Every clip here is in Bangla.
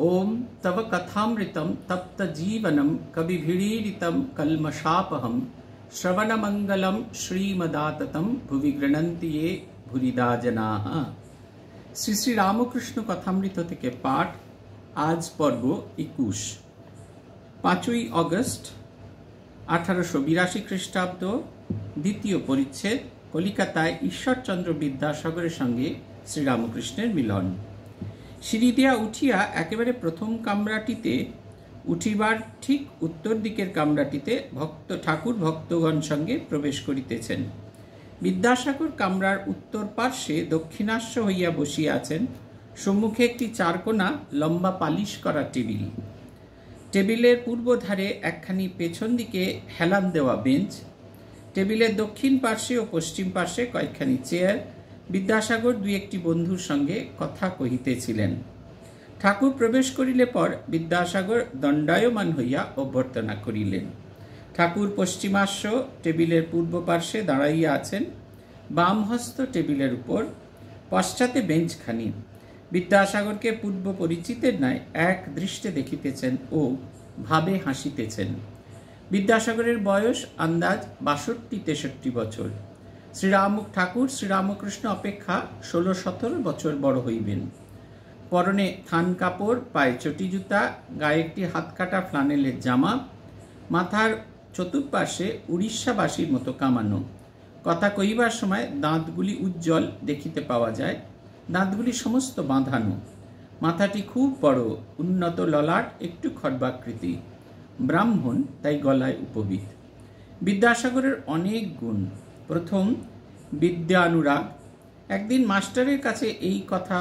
ओम तव कथामृतं तप्त जीवनं कविभिरीडितं कल्मषापहं श्रवणमंगलं श्रीमदाततं भुवि गृह्णन्ति ये भूरिदा जनाः। श्री श्री रामकृष्ण कथामृत থেকে পাঠ। আজ পর্ব 21, 5ই অগস্ট 1882 খ্রিস্টাব্দ, দ্বিতীয় পরিচ্ছেদ। কলিকাতায় ঈশ্বরচন্দ্র বিদ্যাসাগরের সঙ্গে শ্রীরামকৃষ্ণের মিলন। সিঁড়ি দিয়া উঠিয়া একেবারে প্রথম কামরাটিতে উঠিবার ঠিক উত্তর দিকের কামরাটিতে ঠাকুর ভক্তগণ সঙ্গে প্রবেশ করিতেছেন। বিদ্যাসাগর কামরার উত্তর পার্শ্বে দক্ষিণাস্য হইয়া বসিয়া আছেন। সম্মুখে একটি চারকোনা লম্বা পালিশ করা টেবিল, টেবিলের পূর্ব ধারে একখানি পেছন দিকে হেলান দেওয়া বেঞ্চ, টেবিলের দক্ষিণ পার্শ্বে ও পশ্চিম পার্শ্বে কয়েকখানি চেয়ার। বিদ্যাসাগর দুই একটি বন্ধুর সঙ্গে কথা কহিতেছিলেন। ঠাকুর প্রবেশ করিলে পর বিদ্যাসাগর দণ্ডায়মান হইয়া অভ্যর্থনা করিলেন। ঠাকুর পশ্চিমাস্য টেবিলের পূর্ব পার্শ্বে দাঁড়াইয়া আছেন, বাম হস্ত টেবিলের উপর, পশ্চাতে বেঞ্চখানি। বিদ্যাসাগরকে পূর্ব পরিচিতের ন্যায় এক দৃষ্টে দেখিতেছেন ও ভাবে হাসিতেছেন। বিদ্যাসাগরের বয়স আন্দাজ 62-63 বছর। ঠাকুর শ্রীরামকৃষ্ণ অপেক্ষা 16-17 বছর বড় হইবেন। পরনে থান কাপড়, পায়ে চটি জুতা, গায়ে একটি হাতকাটা ফ্লানেলের জামা, মাথার চতুর্পাশে উড়িষ্যাবাসীর মতো কামানো। কথা কহিবার সময় দাঁতগুলি উজ্জ্বল দেখিতে পাওয়া যায়, দাঁতগুলি সমস্ত বাঁধানো। মাথাটি খুব বড়, উন্নত ললাট, একটু খর্বাকৃতি। ব্রাহ্মণ, তাই গলায় উপবীত। বিদ্যাসাগরের অনেক গুণ। প্রথম, বিদ্যানুরাগ। একদিন মাস্টারের কাছে এই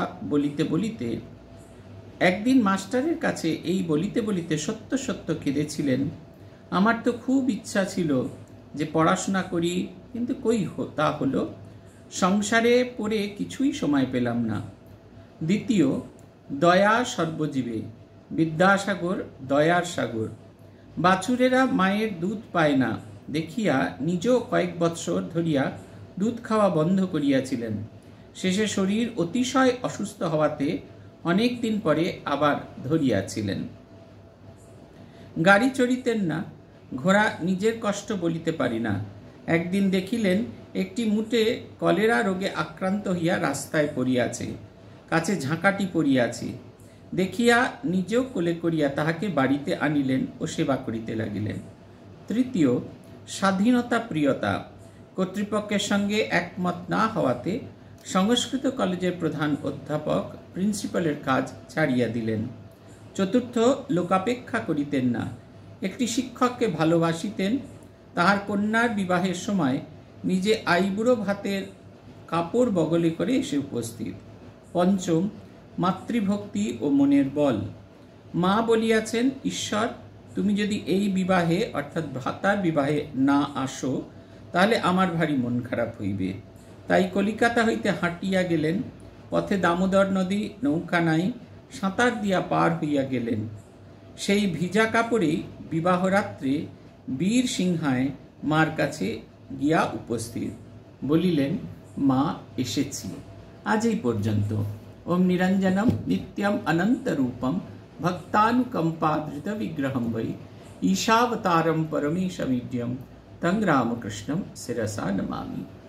বলিতে বলিতে সত্য সত্য কেঁদেছিলেন। আমার তো খুব ইচ্ছা ছিল যে পড়াশোনা করি, কিন্তু তা হলো, সংসারে পড়ে কিছুই সময় পেলাম না। দ্বিতীয়, দয়া সর্বজীবে। বিদ্যাসাগর দয়ার সাগর। বাছুরেরা মায়ের দুধ পায় না দেখিয়া নিজেও কয়েক বৎসর ধরিয়া দুধ খাওয়া বন্ধ করিয়াছিলেন। শেষে শরীর অতিশয় অসুস্থ হওয়াতে অনেক দিন পরে আবার ধরিয়াছিলেন। গাড়ি চড়িতেন না, ঘোড়া নিজের কষ্ট বলিতে পারি না। একদিন দেখিলেন একটি মুটে কলেরা রোগে আক্রান্ত হইয়া রাস্তায় পড়িয়াছে, কাছে ঝাঁকাটি পড়িয়াছে। দেখিয়া নিজেও কোলে করিয়া তাহাকে বাড়িতে আনিলেন ও সেবা করিতে লাগিলেন। তৃতীয়, স্বাধীনতা প্রিয়তা। কর্তৃপক্ষের সঙ্গে একমত না হওয়াতে সংস্কৃত কলেজের প্রধান অধ্যাপক প্রিন্সিপালের কাজ ছাড়িয়া দিলেন। চতুর্থ, লোকাপেক্ষা করিতেন না। একটি শিক্ষককে ভালোবাসিতেন। তাহার কন্যার বিবাহের সময় নিজে আইবুড়ো ভাতের কাপড় বগলে করে এসে উপস্থিত। পঞ্চম, মাতৃভক্তি ও মনের বল। মা বলিয়াছেন, ঈশ্বর, তুমি যদি এই বিবাহে অর্থাৎ ভাতার বিবাহে না আসো তাহলে আমার ভারী মন খারাপ হইবে। তাই কলিকাতা হইতে হাঁটিয়া গেলেন। পথে দামোদর নদী, নৌকা নাই, সাঁতার দিয়া পার হইয়া গেলেন। সেই ভিজা কাপড়েই বিবাহরাত্রে বীর সিংহায় মার কাছে গিয়া উপস্থিত। বলিলেন, মা, এসেছি। আজ এই পর্যন্ত। ওম নিরঞ্জনম নিত্যম অনন্ত রূপম ভক্তানুকম্পাধৃত বিগ্রহম বৈ ঈশাবতারম পরমেশমিড্যম তং রামকৃষ্ণম শিরসা নমামি।